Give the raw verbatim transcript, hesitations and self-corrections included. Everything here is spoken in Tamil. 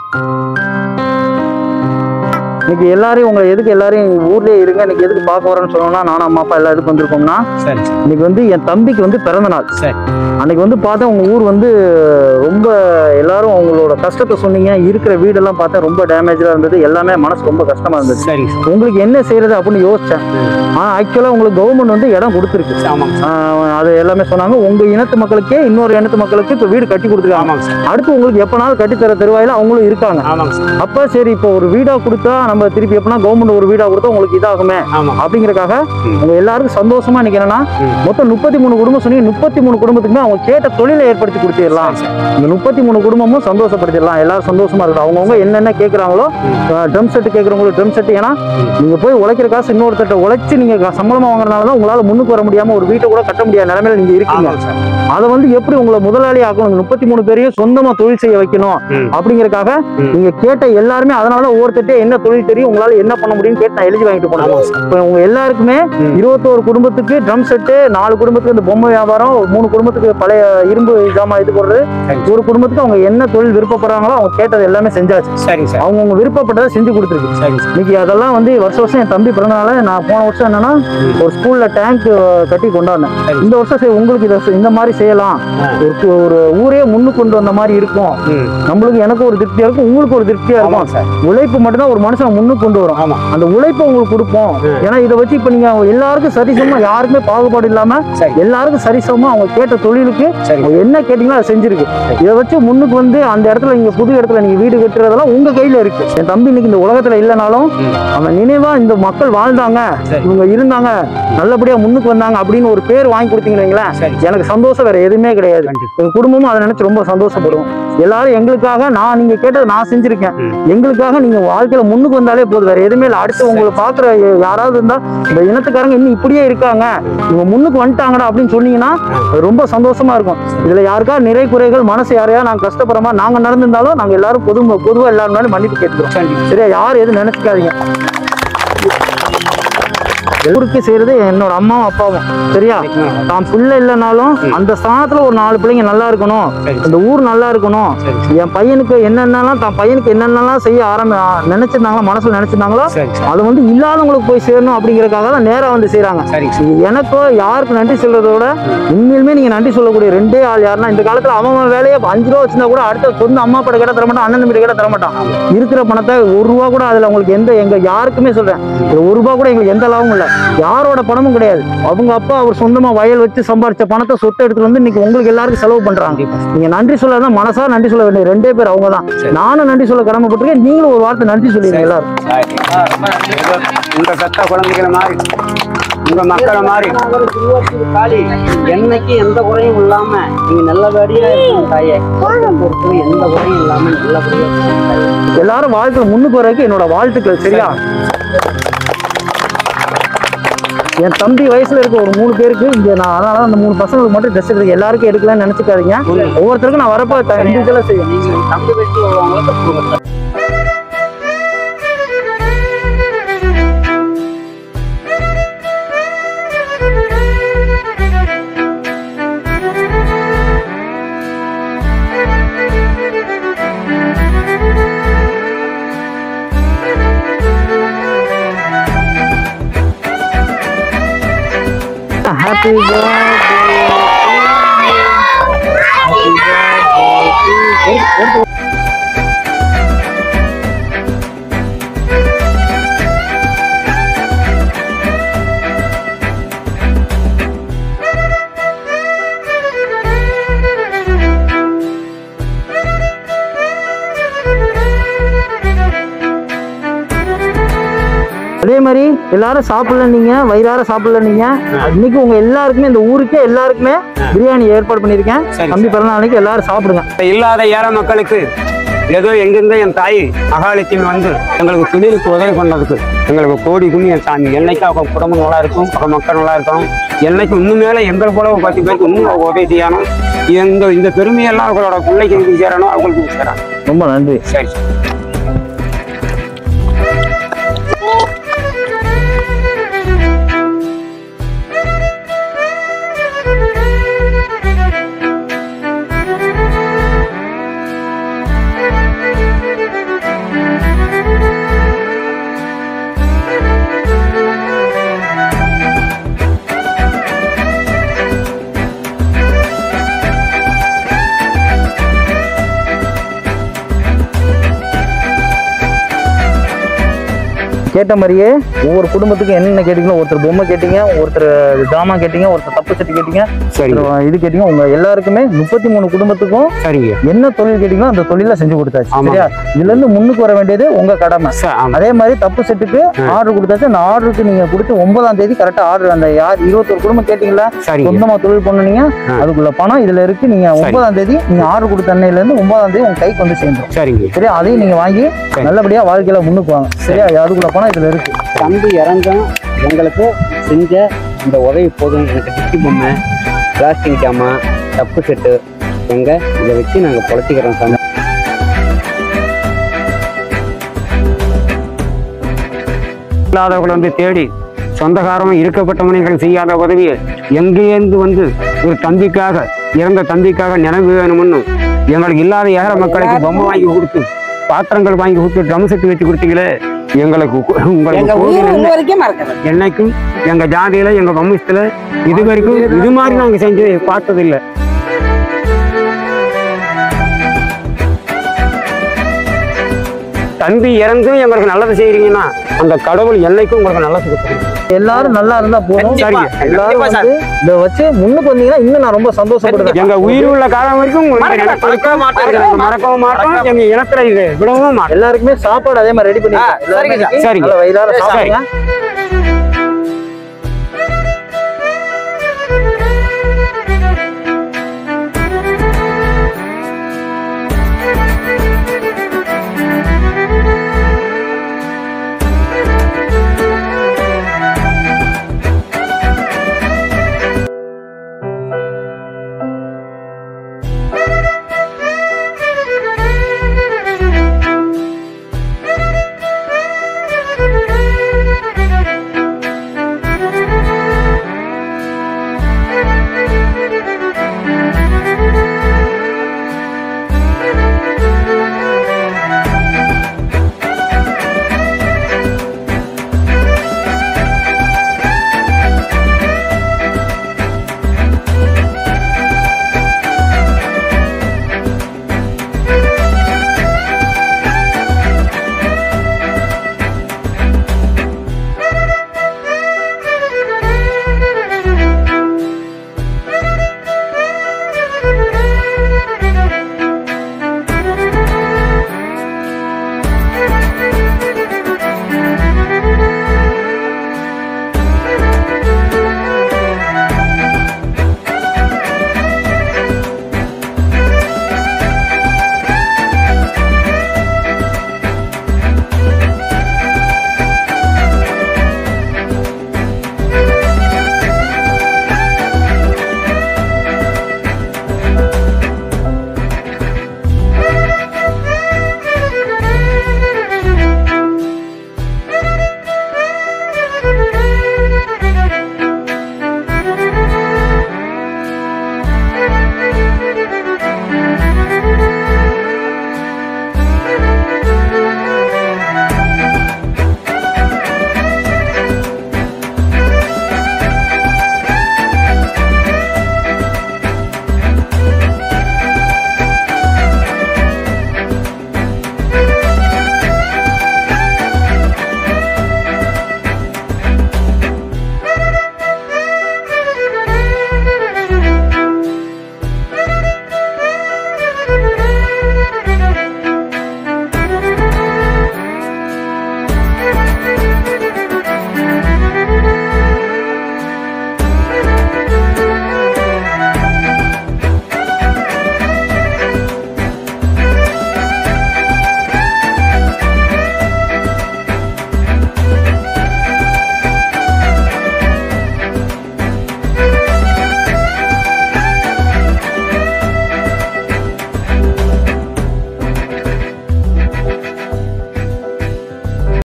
இன்னைக்கு எல்லாரையும் உங்களை எதுக்கு எல்லாரையும் ஊர்லயே இருங்க இன்னைக்கு எதுக்கு பார்க்க வரேன்னு சொன்னோம்னா நானும் அம்மா அப்பா எல்லாம் எதுக்கு வந்திருக்கோம்னா சரி இன்னைக்கு வந்து என் தம்பிக்கு வந்து பிறந்த நாள். சரி. அன்னைக்கு வந்து பார்த்தா உங்க ஊர் வந்து ரொம்ப எல்லாரும் அவங்களோட கஷ்டத்தை சொன்னீங்க. இருக்கிற வீடெல்லாம் பார்த்தா ரொம்ப டேமேஜா இருந்தது. எல்லாமே மனசு ரொம்ப கஷ்டமா இருந்தது. சரி. உங்களுக்கு என்ன செய்யறது அப்படின்னு யோசிச்சேன். ஆனா ஆக்சுவலா உங்களுக்கு கவர்மெண்ட் வந்து இடம் கொடுத்துருக்கு. அது எல்லாமே சொன்னாங்க. உங்க இனத்து மக்களுக்கே இன்னொரு இனத்து மக்களுக்கு இப்ப வீடு கட்டி கொடுத்துருக்காங்க. அடுத்து உங்களுக்கு எப்பனாலும் கட்டித்தர தருவாயில அவங்களும் இருக்காங்க. அப்ப சரி இப்போ ஒரு வீடா கொடுத்தா நம்ம திருப்பி எப்பனா கவர்மெண்ட் ஒரு வீடா கொடுத்தா உங்களுக்கு இதாகுமே அப்படிங்கறக்காக உங்க எல்லாருக்கும் சந்தோஷமா இன்னைக்கு என்னன்னா மொத்தம் முப்பத்தி மூணு குடும்பம் சொன்னீங்க. முப்பத்தி மூணு குடும்பத்துக்குமே அவங்க கேட்ட தொழிலை ஏற்படுத்தி கொடுத்துடலாம். இந்த முப்பத்தி மூணு குடும்பமும் சந்தோஷப்படுத்திடலாம். எல்லாரும் சந்தோஷமா இருக்கட்டும். அவங்கவுங்க என்னென்ன கேட்கறாங்களோ ட்ரம் செட் கேட்கறவங்களுக்கு ட்ரம் செட். ஏன்னா நீங்க போய் உழைக்கிற காசு இன்னொருத்தட்ட உழைச்சு நீங்க சம்பளமா வாங்குறதுனாலதான் உங்களால முன்னுக்கு வர முடியாம ஒரு வீட்டை கூட கட்ட முடியாத நிலைமையில நீங்க இருக்கீங்க. அதை வந்து எப்படி உங்களை முதலாளி ஆக்கணும், முப்பத்தி மூணு பேரையும் சொந்தமா தொழில் செய்ய வைக்கணும் அப்படிங்கறக்காக நீங்க கேட்ட எல்லாருமே அதனாலதான் ஒவ்வொருத்தட்டே என்ன தொழில் தெரியும் உங்களால என்ன பண்ண முடியும்னு கேட்டு நான் எழுதி வாங்கிட்டு போனேன். இப்ப உங்க எல்லாருக்குமே இருபத்தோரு குடும்பத்துக்கு ட்ரம் செட்டு, நாலு குடும்பத்துக்கு இந்த பொம்மை வியாபாரம், மூணு குடும்பத்துக்கு பழைய இரும்பு ஜாமா இது போடுறது, ஒரு குடும்பத்துக்கு அவங்க என்ன தொழில் விருப்பப்படுறாங்களோ அவங்க கேட்டது எல்லாமே செஞ்சாச்சு. அவங்க அவங்க விருப்பப்பட்டதை செஞ்சு கொடுத்துருக்கு. இன்னைக்கு அதெல்லாம் வந்து வருஷம் வருஷம் என் தம்பி பிறந்தனால நான் போன வருஷம் என்னன்னா ஒரு ஸ்கூல்ல டேங்க் கட்டி கொண்டாடினேன். இந்த வருஷம் சரி உங்களுக்கு இதை இந்த மாதிரி செய்யலாம், ஒரு ஊரே முன்னு கொண்டு வந்த மாதிரி இருக்கும். நம்மளுக்கு எனக்கு ஒரு திருப்தியா இருக்கும், உங்களுக்கு ஒரு திருப்தியா இருக்கும். உழைப்பு மட்டும்தான் ஒரு மனுஷன் முன்னுக்கு கொண்டு வரும். அந்த உழைப்பை உங்களுக்கு கொடுப்போம். ஏன்னா இதை வச்சு இப்ப நீங்க எல்லாருக்கும் சரிசமமா யாருக்குமே பாகுபாடு இல்லாம எல்லாருக்கும் சரிசமமா அவங்க கேட்ட தொழிலுக்கு என்ன கேட்டீங்களோ அதை செஞ்சிருக்கு. இதை வச்சு முன்னுக்கு வந்து அந்த இடத்துல நீங்க புது இடத்துல நீங்க வீடு கட்டுறதெல்லாம் உங்க கையில இருக்கு. என் தம்பி இன்னைக்கு இந்த உலகத்துல இல்லைனாலும் அவன் நினைவா இந்த மக்கள் வாழ்ந்தாங்க, இவங்க இருந்தாங்க, நல்லபடியா முன்னுக்கு வந்தாங்க அப்படின்னு ஒரு பேர் வாங்கி கொடுத்தீங்களா எனக்கு சந்தோஷம் வேற எதுவுமே கிடையாது. எங்க குடும்பமும் அதை நினைச்சு ரொம்ப சந்தோஷப்படுவோம். எல்லாரும் எங்களுக்காக நான் நீங்க கேட்டது நான் செஞ்சிருக்கேன். எங்களுக்காக நீங்க வாழ்க்கையில முன்னுக்கு வந்தாலே போதும், வேற எதுவுமே இல்லை. அடுத்து உங்களை பாக்குற யாராவது இருந்தா இந்த இனத்துக்காரங்க இன்னும் இப்படியே இருக்காங்க, இவங்க முன்னுக்கு வந்துட்டாங்கடா அப்படின்னு சொன்னீங்கன்னா ரொம்ப சந்தோஷமா இருக்கும். இதுல யாருக்கா நிறை குறைகள் மனசு யாரையா நாங்க கஷ்டப்படுற மாதிரி நாங்க நடந்திருந்தாலும் நாங்க எல்லாரும் பொது பொதுவா எல்லாரும் மன்னிப்பு கேட்கிறோம். சரியா? யாரும் எதுவும் நினைச்சுக்காதீங்க. ஊருக்கு செய்யறது என்னோட அம்மாவும் அப்பாவும். சரியா? தான் பிள்ளை இல்லைனாலும் அந்த ஸ்தானத்துல ஒரு நாலு பிள்ளைங்க நல்லா இருக்கணும், இந்த ஊர் நல்லா இருக்கணும், என் பையனுக்கு என்னென்னலாம் தான் பையனுக்கு என்னென்னலாம் செய்ய ஆரம்பி நினைச்சிருந்தாங்களோ மனசுல நினைச்சிருந்தாங்களோ அது வந்து இல்லாதவங்களுக்கு போய் சேரணும் அப்படிங்கறதுக்காக தான் நேரா வந்து செய்யறாங்க. எனக்கோ யாருக்கு நன்றி சொல்றதோட உண்மையிலுமே நீங்க நன்றி சொல்லக்கூடிய ரெண்டே ஆள் யாருன்னா இந்த காலத்துல அவன் வேலையை அஞ்சு ரூபா வச்சிருந்தா கூட அடுத்த சொந்த அம்மா அப்பா கேட்டா தரமாட்டான், அண்ணன் தம்பி கேட்டா தரமாட்டான். இருக்கிற பணத்தை ஒரு ரூபா கூட அதுல உங்களுக்கு எந்த எங்க யாருக்குமே சொல்றேன் ஒரு ரூபா கூட எங்களுக்கு எந்த லாபமும் இல்லை, யாரோட பணமும் கிடையாது. அவங்க அப்பா அவர் சொந்தமா வயல் வச்சு சம்பாரிச்ச பணத்தை சொத்தை எடுத்துட்டு வந்து இன்னைக்கு உங்களுக்கு எல்லாருக்கும் செலவு பண்றாங்க. நீங்க நன்றி சொல்லாதான் மனசா நன்றி சொல்ல வேண்டிய ரெண்டே பேர் அவங்க தான். நானும் நன்றி சொல்ல கடமைப்பட்டிருக்கேன், நீங்களும் ஒரு வார்த்தை நன்றி சொல்லுங்க எல்லாரும். உங்க பெத்த குழந்தைகளை மாதிரி உங்க மக்களை மாதிரி என்னைக்கு எந்த குறையும் இல்லாம நீங்க நல்லபடியா இருக்கணும் தாயே. பொறுத்து எந்த குறையும் இல்லாம நல்லபடியா எல்லாரும் வாழ்க்கை முன்னுக்கு வரைக்கும் என்னோட வாழ்த்துக்கள். சரியா? என் தம்பி வயசுல இருக்க ஒரு மூணு பேருக்கு இங்க நான் அதனால அந்த மூணு பசங்களுக்கு மட்டும் ட்ரெஸ் எடுக்க எல்லாருக்கும் எடுக்கலாம்னு நினைச்சுக்காதீங்க. ஒவ்வொருத்தருக்கும் நான் வரப்ப இண்டிவிஜுவலா செய்யும். தம்பி வச்சு வருவாங்க. Happy birthday. Happy birthday. அதே மாதிரி எல்லாரும் சாப்பிடல, நீங்க வயிறார சாப்பிடல, நீங்க இன்னைக்கு உங்க எல்லாருக்குமே இந்த ஊருக்கே எல்லாருக்குமே பிரியாணி ஏற்பாடு பண்ணிருக்கேன். தம்பி பிறந்த நாளைக்கு எல்லாரும் சாப்பிடுங்க. இல்லாத ஏழை மக்களுக்கு ஏதோ எங்கிருந்தோ என் தாய் அகாலத்தில் வந்து எங்களுக்கு தொழிலுக்கு உதவி பண்ணதுக்கு எங்களுக்கு கோடி குண்ணி என் சாமி. என்னைக்கு அவங்க குடும்பம் நல்லா இருக்கும், அவங்க மக்கள் நல்லா இருக்கணும். என்னைக்கு இன்னும் மேலே எங்களை போல ஒரு பத்து பேருக்கு இன்னும் உதவி செய்யணும். இந்த இந்த பெருமையெல்லாம் அவங்களோட பிள்ளைக்கு சேரணும், அவங்களுக்கு சேரணும். ரொம்ப நன்றி. சரி. கேட்ட மாதிரியே ஒவ்வொரு குடும்பத்துக்கும் என்னென்ன கேட்டீங்களோ, ஒருத்தர் பொம்மை கேட்டீங்க, ஒருத்தர் ஜாமான் கேட்டீங்க, ஒருத்தர் தப்பு செட்டு கேட்டீங்க, சரி இது கேட்டீங்க. உங்க எல்லாருக்குமே முப்பத்தி மூணு குடும்பத்துக்கும் சரிங்க என்ன தொழில் கேட்டீங்களோ அந்த தொழில செஞ்சு கொடுத்தாச்சு. சரியா? இதுல இருந்து முன்னுக்கு வர வேண்டியது உங்க கடமை. அதே மாதிரி தப்பு செட்டுக்கு ஆர்டர் கொடுத்தாச்சு. அந்த ஆர்டருக்கு நீங்க கொடுத்து ஒன்பதாம் தேதி கரெக்டா ஆர்டர் அந்த யார் இருபத்தொரு குடும்பம் கேட்டீங்களா சொந்தமா தொழில் பண்ணுனீங்க, அதுக்குள்ள பணம் இதுல இருக்கு. நீங்க ஒன்பதாம் தேதி நீங்க ஆர்டர் கொடுத்த அன்னையில இருந்து ஒன்பதாம் தேதி உங்க கைக்கு வந்து சேர்ந்துடும். சரிங்க சரியா? அதையும் நீங்க வாங்கி நல்லபடியா வாழ்க்கையில முன்னுக்கு வாங்க. சரியா? அதுக்குள்ள பணம் இதுல இருக்கு. தம்பி இறந்தும் எங்களுக்கு செஞ்ச இந்த உதவி போதும். எனக்கு டிக்கி பொம்மை, பிளாஸ்டிக் ஜாமான், தப்பு செட்டு எங்க இதை வச்சு நாங்கள் பொழைச்சிக்கிறோம் சார். இல்லாதவர்கள் வந்து தேடி சொந்தக்காரமும் இருக்கப்பட்டவனைகள் செய்யாத உதவியை எங்கேருந்து வந்து ஒரு தம்பிக்காக இறந்த தம்பிக்காக நினைவு வேணும்னு எங்களுக்கு இல்லாத ஏழை மக்களுக்கு பொம்மை வாங்கி கொடுத்து, பாத்திரங்கள் வாங்கி கொடுத்து, ட்ரம் செட்டு வச்சு கொடுத்தீங்களே, எங்களுக்கு உங்களுக்கு என்னைக்கும் எங்க ஜாதியில எங்க வம்சத்துல இது வரைக்கும் இது மாதிரி நாங்க செஞ்சு பார்த்ததில்லை. தம்பி இறந்து எங்களுக்கு நல்லது செய்யறீங்கன்னா அந்த கடவுள் என்னைக்கும் உங்களுக்கு நல்லது கொடுத்துருங்க. எல்லாரும் நல்லா இருந்தா போதும். சரிங்க. எல்லாரும் வந்து இதை வச்சு முன்னுக்கு வந்தீங்கன்னா இன்னும் நான் ரொம்ப சந்தோஷப்படுறேன். எங்க உயிர் உள்ள காலம் வரைக்கும் மறக்கவும் மாட்டோம், எங்க இனத்துல இது விடவும் மாட்டோம். எல்லாருக்குமே சாப்பாடு அதே மாதிரி ரெடி பண்ணி சரிங்க. வயிறார சாப்பிடுங்க.